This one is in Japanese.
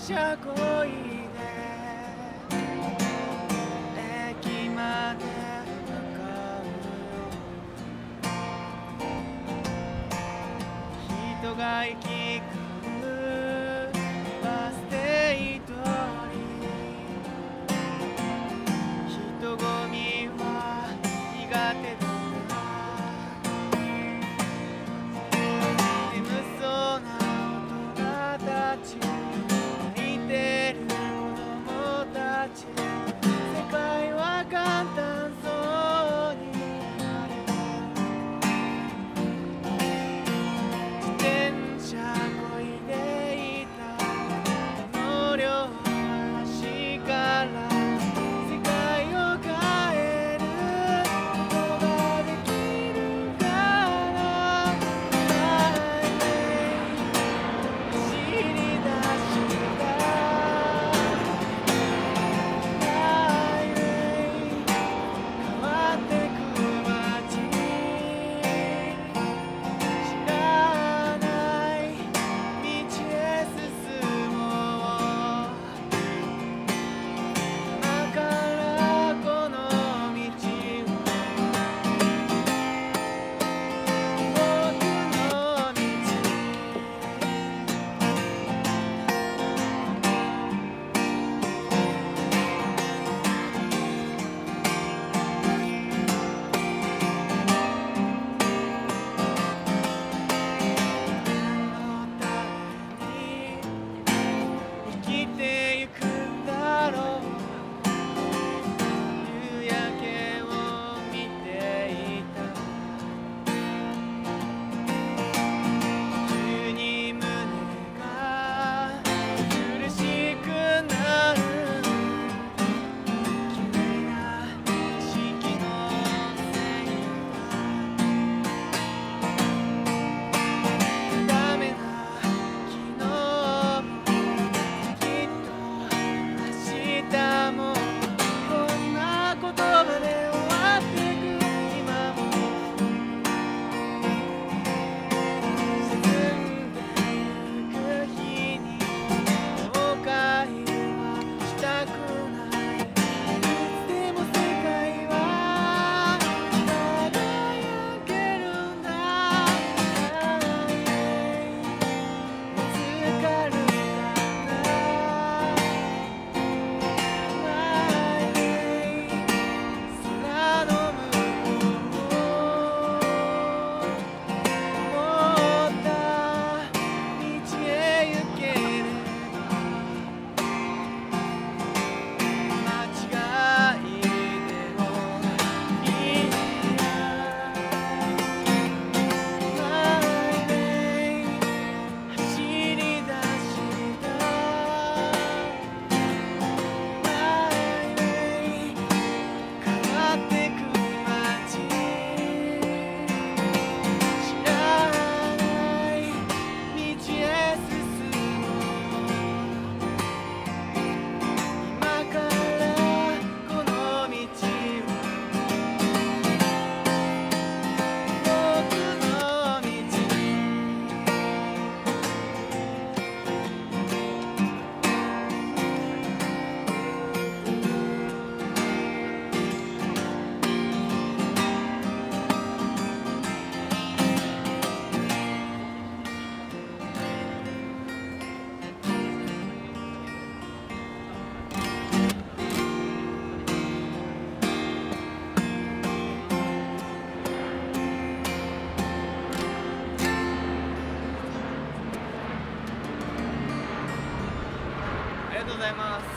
車こいで駅まで向かう。人が行き交うバス停通り、人混みは苦手だ。眠そうな大人たち、泣いてる子供たち、世界は簡単そうになれば。自転車こいでいたこの両足から世界を変えることができるから。走り出した変わってく街、知らない道へ進もう。今からこの道を僕の道。のために生きてゆくんだろう。夕焼けを見ていた。急に胸が苦しくなる。君な景色のせいだ。ダメな昨日もきっと明日もこんな言葉で終わってく。今も沈んでゆく日に後悔はしたくない。いつでも世界は輝けるんだ。見つかるかな。空の向こう思った道へ行ければ。間違いでもいいや。走り出した変わってく街、知らない道へ進もう。今からこの道を僕の道。ありがとうございます。